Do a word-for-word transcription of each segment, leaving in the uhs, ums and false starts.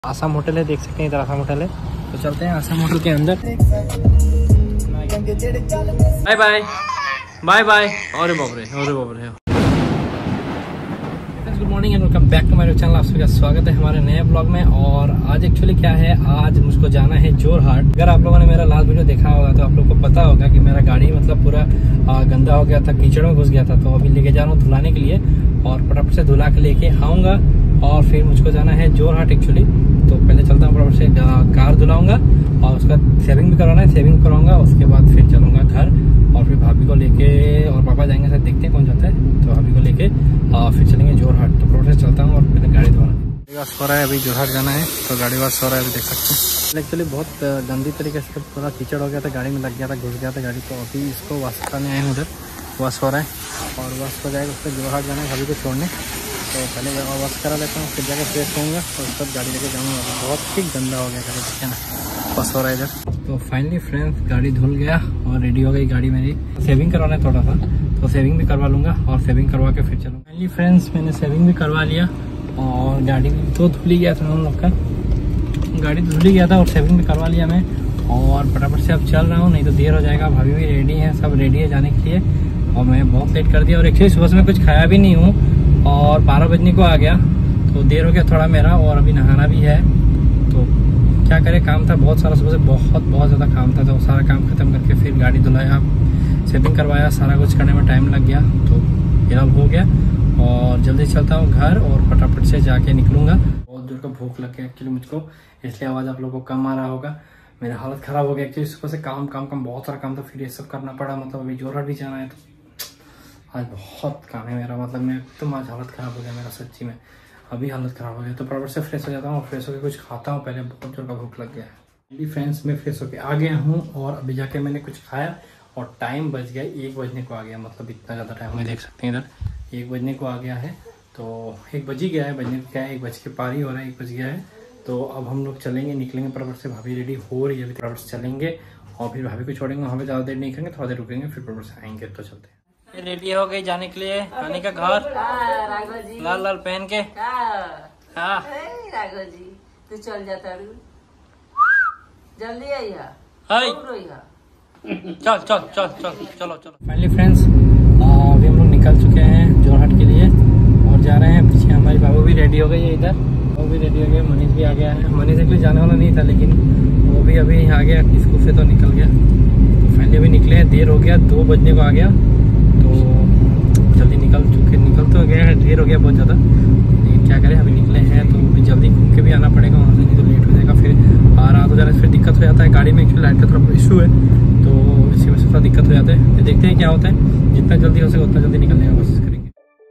Assam hotel है, देख सकते हैं इधर आसाम होटल है। तो चलते हैं आसाम होटल के अंदर। Bye bye bye bye. अरे बाप रे, अरे बाप रे। Good morning and welcome back to my channel. आप सभी का स्वागत है हमारे नए ब्लॉग में। और आज एक्चुअली क्या है, आज मुझको जाना है जोरहाट। अगर आप लोगों ने मेरा लास्ट वीडियो देखा होगा तो आप लोग को पता होगा कि मेरा गाड़ी मतलब पूरा गंदा हो गया था, कीचड़ में घुस गया था। तो अभी लेके जा रहा हूँ धुलाने के लिए और फटाफट से धुला के लेके आऊंगा और फिर मुझको जाना है जोरहाट एक्चुअली। तो पहले चलता हूँ, फटाफट से कार धुलाऊंगा और उसका सेविंग भी करवाना है, सेविंग करवाऊंगा। उसके बाद फिर चलूंगा घर और फिर भाभी को लेके और पापा जाएंगे, साथ देखते हैं कौन जाता है। तो भाभी को लेके फिर चलेंगे जोरहाट। तो फटाफट से चलता हूँ और पहले गाड़ी धोना सो रहा है। अभी जोरहाट जाना है तो गाड़ी वास सो रहा है, अभी देख सकते हैं। एक्चुअली बहुत गंदी तरीके से पूरा कीचड़ हो गया था, गाड़ी में लग गया था, घुस गया था गाड़ी। तो अभी इसको वाश कराने आए हैं, उधर वाश हो रहा है और वाश हो जाएगा। उसको जोरहाट जाना है भाभी को छोड़ने। तो पहले वाश करा लेता हूँ, फिर जाकर फ्रेश होऊंगा और उसके बाद गाड़ी लेके जाऊँगा। बहुत ही गंदा हो गया था, देखिए ना, वाश हो रहा है इधर। तो फाइनली फ्रेंड्स गाड़ी धुल गया और रेडी हो गई गाड़ी मेरी। सेविंग करवाना है थोड़ा सा, तो सेविंग भी करवा लूँगा और सेविंग करवा के फिर चलूँगा। फाइनली फ्रेंड्स मैंने सेविंग भी करवा लिया और गाड़ी भी तो धुल ही गया था हम लोग का, गाड़ी धुल ही गया था और सेविंग भी करवा लिया मैं। और फटाफट से अब चल रहा हूँ, नहीं तो देर हो जाएगा। भाभी भी रेडी है, सब रेडी है जाने के लिए और मैं बहुत लेट कर दिया। और एक्चुअली सुबह से मैं कुछ खाया भी नहीं हूँ और बारह बजने को आ गया, तो देर हो गया थोड़ा मेरा। और अभी नहाना भी है, तो क्या करें, काम था बहुत सारा सुबह से, बहुत बहुत ज़्यादा काम था। तो सारा काम खत्म करके फिर गाड़ी धुलाया, सेविंग करवाया, सारा कुछ करने में टाइम लग गया। तो फिलहाल हो गया और जल्दी चलता हूँ घर और फटाफट से जाके निकलूंगा। बहुत दूर का भूख लग गया एक्चुअली मुझको, इसलिए आवाज़ आप लोगों को कम आ रहा होगा। मेरा हालत ख़राब हो गया एक्चुअली सुबह से, काम काम काम बहुत सारा काम था, फिर ये सब करना पड़ा। मतलब अभी जोरहाट भी जाना है तो आज बहुत काम है मेरा। मतलब मैं एकदम आज हालत ख़राब हो गया मेरा, सच्ची में अभी हालत ख़राब हो गया। तो फटाफट से फ्रेश हो जाता हूँ और फ्रेश होकर कुछ खाता हूँ पहले, बहुत जोर का भूख लग गया है। मेरी फ्रेंड्स में फ्रेश होकर आ गया हूँ और अभी जाके मैंने कुछ खाया और टाइम बज गया, एक बजने को आ गया। मतलब इतना ज़्यादा टाइम में देख सकते हैं इधर एक बजने को आ गया है। तो एक बज ही गया है, बजने को क्या है, एक बज के पार ही हो रहा है, एक बज गया है। तो अब हम लोग चलेंगे, निकलेंगे फटाफट से। भाभी रेडी हो रही है, अभी फटाफट से चलेंगे और फिर भाभी को छोड़ेंगे। हमें ज़्यादा देर नहीं करेंगे, थोड़ा देर रुकेंगे, फिर फटाफट से आएंगे। तो चलते हैं। रेडी हो गई जाने के लिए, आने का घर लाल लाल पहन के। हाँ राघव जी तू चल जाता जल्दी आई है। चल चल चल चल चलो चलो। फाइनली फ्रेंड्स अभी हम लोग निकल चुके हैं जोरहाट के लिए और जा रहे हैं। पीछे हमारी बाबू भी रेडी हो गई है, इधर वो भी रेडी हो गया, मनीष भी आ गया है। मनीष एक्चुअली जाने वाला नहीं था लेकिन वो भी अभी आ गया, स्कूल से तो निकल गया। तो फाइनली अभी निकले हैं, देर हो गया, दो बजने को आ गया। तो जल्दी निकल चुके, निकल तो गए हैं, देर हो गया बहुत ज़्यादा, लेकिन क्या करें अभी निकले हैं। तो अभी जल्दी घूम के भी आना पड़ेगा वहाँ से, नहीं तो लेट हो जाएगा। फिर आ रात हो जाने से फिर दिक्कत हो जाता है। गाड़ी में एक्चुअली लाइट का थोड़ा इशू है, तो इसी वजह से थोड़ा दिक्कत हो जाता है। फिर देखते हैं क्या होता है, जितना जल्दी हो सके उतना जल्दी निकलने की कोशिश करेंगे।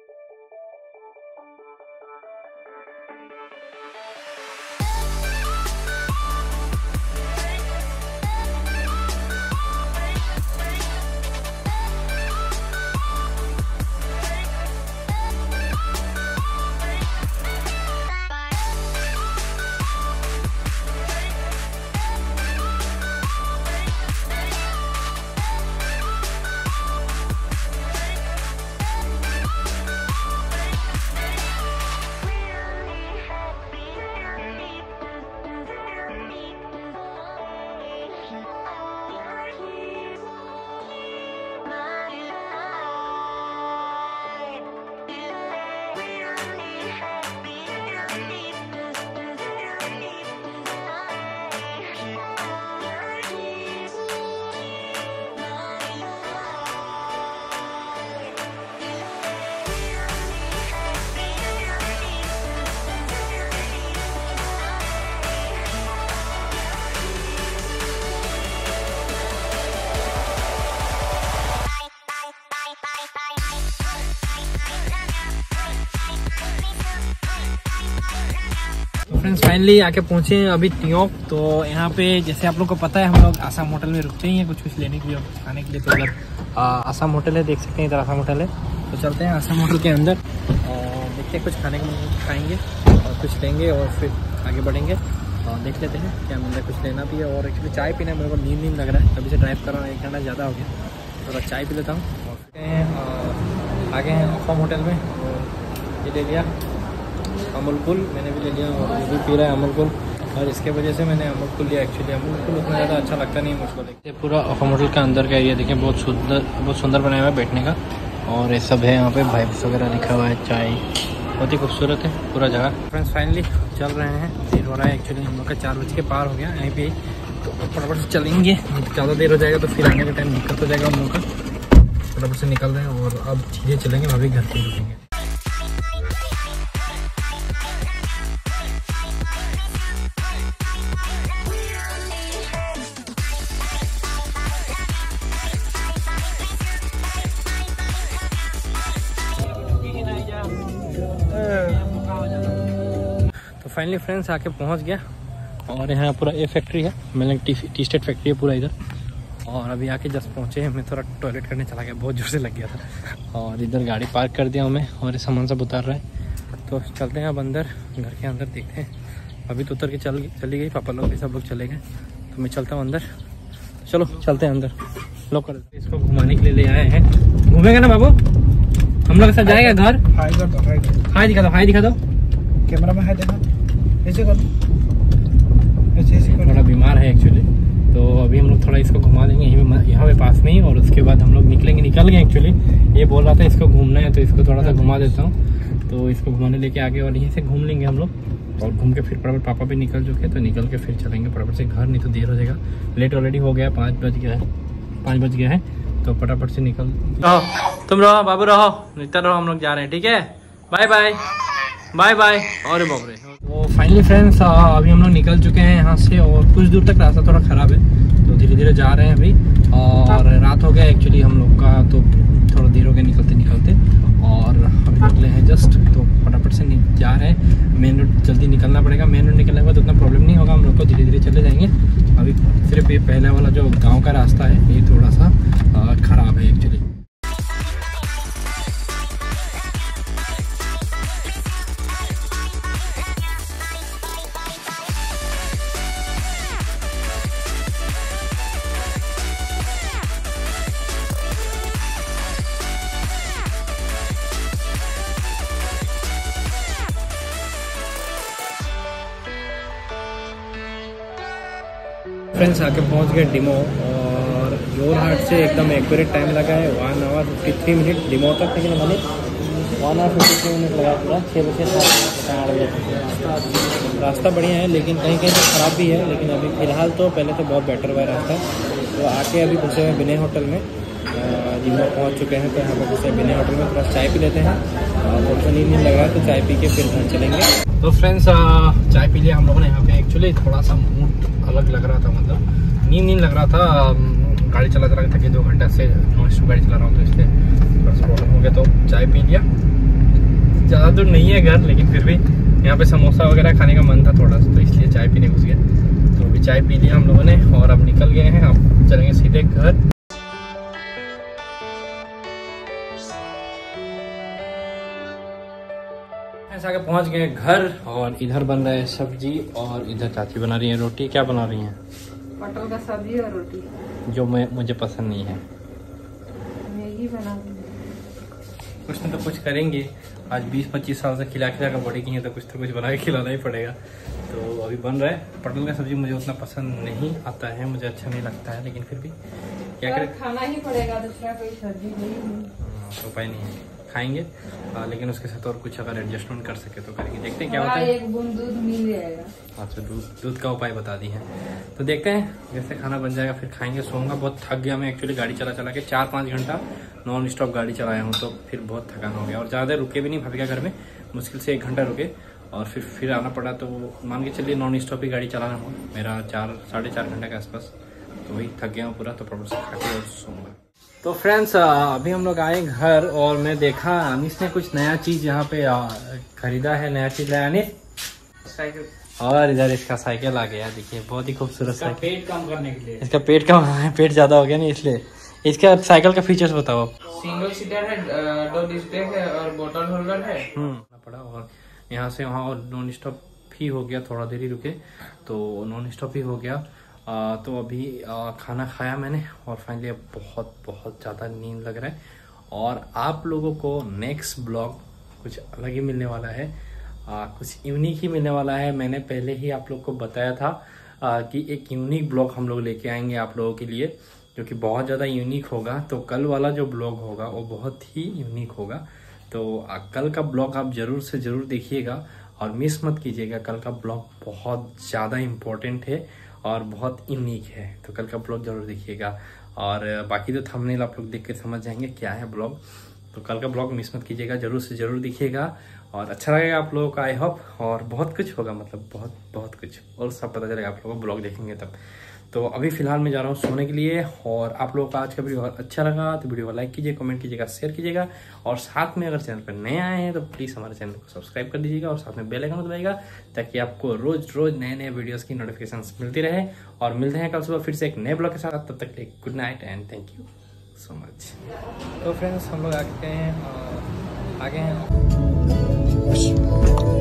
फ्रेंड्स फाइनली आके पहुंचे हैं अभी टियोक। तो यहाँ पे जैसे आप लोग को पता है हम लोग आसाम होटल में रुकते ही हैं कुछ कुछ लेने के लिए और कुछ खाने के लिए। तो इधर आसाम होटल है, देख सकते हैं इधर आसाम होटल है। तो चलते हैं आसाम होटल के अंदर और देखते हैं कुछ खाने के लिए खाएंगे और कुछ लेंगे और फिर आगे बढ़ेंगे और देख लेते हैं क्या मिल रहा है। कुछ लेना भी है और एक्चुअली चाय पीना मेरे को नींद नींद लग रहा है, तभी से ड्राइव कर रहा हूँ, एक घंटा ज़्यादा हो गया। थोड़ा चाय पी लेता हूँ और आगे हैं आसाम होटल में। और ये ले लिया अमूल कूल मैंने भी ले लिया और ये भी पी रहा है अमूल कूल। और इसके वजह से मैंने अमूल कूल लिया। एक्चुअली अमूल कूल उतना ज़्यादा अच्छा लगता नहीं है मुझको। देखिए पूरा होटल का अंदर का एरिया देखिए, बहुत सुंदर बहुत सुंदर बनाया हुआ है बैठने का। और ये सब है यहाँ पे, वाइब्स वगैरह लिखा हुआ है, चाय, बहुत ही खूबसूरत है पूरा जगह। फ्रेंड्स फाइनली चल रहे हैं, देर हो रहा है एक्चुअली, हम लोग का चार बज के पार हो गया यहीं पे, तो फटाफट से चलेंगे। ज़्यादा देर हो जाएगा तो फिर आने का टाइम दिक्कत हो जाएगा हम लोग का। फटाफट से निकल रहे हैं और अब चीज़ें चलेंगे, भाभी घर पे रुकेंगे। तो फाइनली फ्रेंड्स आके पहुंच गया और यहाँ पूरा ये फैक्ट्री है, मतलब टी टी स्टेट फैक्ट्री है पूरा इधर। और अभी आके जस्ट पहुँचे हैं, मैं थोड़ा टॉयलेट करने चला गया, बहुत जोर से लग गया था। और इधर गाड़ी पार्क कर दिया हमें और ये सामान सब उतार रहा है। तो चलते हैं अब अंदर, घर के अंदर देखते हैं। अभी तो उतर के चल चली गई, पापा लोग भी सब लोग चले गए, तो मैं चलता हूँ अंदर। चलो चलते हैं अंदर, लोग कर इसको घुमाने के लिए ले आए हैं। घूमेगा ना बाबू, हम लोग के साथ जाएगा घर। हाय कर दो, हाय दिखा दो, हाय दिखा दो कैमरा में, हाय देखा, ऐसे कर दो, ऐसे ऐसे। थोड़ा बीमार है एक्चुअली, तो अभी हम लोग थोड़ा इसको घुमा देंगे यहीं यहाँ पे पास में ही, और उसके बाद हम लोग निकलेंगे। निकल गए एक्चुअली, ये बोल रहा था इसको घूमना है तो इसको थोड़ा सा घुमा देता हूँ। तो इसको घुमाने लेके आगे और यहीं से घूम लेंगे हम लोग, और घूम के फिर फटाफट, पापा भी निकल चुके तो निकल के फिर चलेंगे फटाफट से घर, नहीं तो देर हो जाएगा। लेट ऑलरेडी हो गया, पाँच बज गया है, पाँच बज गया है, तो फटाफट से निकल। रहो तुम, रहो बाबू, रहो निकल रहो, हम लोग जा रहे हैं, ठीक है, बाय बाय बाय बाय। और बाप रे, तो फाइनली फ्रेंड्स अभी हम लोग निकल चुके हैं यहाँ से, और कुछ दूर तक रास्ता थोड़ा ख़राब है, तो धीरे धीरे जा रहे हैं अभी। और रात हो गया एक्चुअली हम लोग का, तो थोड़ा देर हो गया निकलते निकलते, और अभी निकले हैं जस्ट, तो फटाफट से जा रहे हैं। मेन रोड जल्दी निकलना पड़ेगा, मेन रोड निकलने के बाद उतना प्रॉब्लम नहीं होगा, हम लोग को धीरे धीरे चले जाएंगे। अभी सिर्फ ये पहले वाला जो गाँव का रास्ता है ये थोड़ा सा ख़राब है एक्चुअली। फ्रेंड्स आके पहुंच गए डिमो, और जोरहाट से एकदम एक्यूरेट टाइम लगा है one hour fifty three minute demo तक, लेकिन मैंने one hour fifty three minute लगा पूरा, छः बजे से आठ बजे। रास्ता बढ़िया है लेकिन कहीं कहीं तो ख़राब भी है, लेकिन अभी फ़िलहाल तो पहले तो बहुत बेटर हुआ रास्ता। तो आके अभी घुसे हुए विनय होटल में, डिमो पहुँच चुके हैं, तो यहाँ पर घुसे विनय होटल में, थोड़ा चाय पी लेते हैं। बहुत सा नींद नहीं लग रहा है, तो चाय पी के फिर घर चलेंगे। तो फ्रेंड्स चाय पी लिया हम लोगों ने यहाँ पे। एक्चुअली थोड़ा सा मूड अलग लग रहा था, मतलब नींद नहीं लग रहा था, गाड़ी चला चला था कि दो घंटे से नॉन स्टॉप गाड़ी चला रहा हूँ, तो इसलिए थोड़ा सा प्रॉब्लम हो गया। तो चाय पी लिया, ज़्यादा दूर नहीं है घर, लेकिन फिर भी यहाँ पे समोसा वगैरह खाने का मन था थोड़ा सा, तो इसलिए चाय पीने घुस गया। तो अभी चाय पी लिया हम लोगों ने और अब निकल गए हैं, अब चलेंगे सीधे घर। आके पहुंच गए घर, और इधर बन रहा है सब्जी और इधर चाची बना रही है रोटी। क्या बना रही हैं? पटल का सब्जी और रोटी, जो मैं मुझे पसंद नहीं है। मैगी बना कुछ न तो कुछ करेंगे, आज बीस पच्चीस साल से खिला खिला कर बड़ी की है, तो कुछ तो कुछ बना के खिलाना ही पड़ेगा। तो अभी बन रहा है। पटल का सब्जी मुझे उतना पसंद नहीं आता है, मुझे अच्छा नहीं लगता है, लेकिन फिर भी क्या करें, खाना ही पड़ेगा, दूसरा कोई सब्जी नहीं, तो उपाय नहीं है, खाएंगे। आ, लेकिन उसके साथ और कुछ अगर एडजस्टमेंट कर सके तो करेंगे, देखते हैं क्या होता है। एक बूंद दूध मिल जाएगा। अच्छा, दूध दूध का उपाय बता दी है, तो देखते हैं जैसे खाना बन जाएगा फिर खाएंगे। सोऊंगा, बहुत थक गया मैं एक्चुअली, गाड़ी चला चला के चार पाँच घंटा नॉन स्टॉप गाड़ी चलाया हूँ, तो फिर बहुत थकान हो गया। और ज़्यादा रुके भी नहीं भाभी का घर में, मुश्किल से एक घंटा रुके और फिर फिर आना पड़ा। तो मान के चलिए नॉन स्टॉप ही गाड़ी चलाना हो मेरा चार साढ़े चार घंटे के आसपास, तो वही थक गया हूँ पूरा। तो प्रॉपर से खा के और सोऊंगा। तो फ्रेंड्स अभी हम लोग आए घर, और मैं देखा अनिस ने कुछ नया चीज यहाँ पे खरीदा है। नया चीज लाया अनिस, साइकिल। और इधर इसका साइकिल आ गया, देखिए बहुत ही खूबसूरत साइकिल। पेट कम करने के लिए, इसका पेट कम है, पेट ज्यादा हो गया ना इसलिए। इसका साइकिल का फीचर्स बताओ आप। सिंगल सीटर है, दो डिस्प्ले है और बोतल होल्डर है। हम्म पड़ा, और यहाँ से वहाँ और नॉन स्टॉप ही हो गया, थोड़ा देर ही रुके तो नॉन स्टॉप ही हो गया। आ, तो अभी आ, खाना खाया मैंने, और फाइनली अब बहुत बहुत ज़्यादा नींद लग रहा है। और आप लोगों को नेक्स्ट ब्लॉग कुछ अलग ही मिलने वाला है। आ, कुछ यूनिक ही मिलने वाला है। मैंने पहले ही आप लोग को बताया था आ, कि एक यूनिक ब्लॉग हम लोग लेके आएंगे आप लोगों के लिए, जो कि बहुत ज़्यादा यूनिक होगा। तो कल वाला जो ब्लॉग होगा वो बहुत ही यूनिक होगा। तो आ, कल का ब्लॉग आप ज़रूर से ज़रूर देखिएगा और मिस मत कीजिएगा। कल का ब्लॉग बहुत ज़्यादा इम्पोर्टेंट है और बहुत यूनिक है, तो कल का ब्लॉग जरूर देखिएगा। और बाकी तो थंबनेल आप लोग देख के समझ जाएंगे क्या है ब्लॉग। तो कल का ब्लॉग मिस मत कीजिएगा, जरूर से जरूर देखिएगा और अच्छा लगेगा आप लोगों का, आई होप। और बहुत कुछ होगा, मतलब बहुत बहुत कुछ और सब पता चलेगा आप लोगों को ब्लॉग देखेंगे तब। तो अभी फिलहाल मैं जा रहा हूँ सोने के लिए। और आप लोगों का आज का वीडियो अच्छा लगा तो वीडियो को लाइक कीजिए, कमेंट कीजिएगा, शेयर कीजिएगा। और साथ में अगर चैनल पर नए आए हैं तो प्लीज़ हमारे चैनल को सब्सक्राइब कर दीजिएगा और साथ में बेल आइकन दबाइएगा, ताकि आपको रोज रोज नए नए वीडियोस की नोटिफिकेशन मिलती रहे। और मिलते हैं कल सुबह फिर से एक नए ब्लॉग के साथ। तब तक के लिए good night and thank you so much. तो फ्रेंड्स हम लोग आ गए हैं आ गए हैं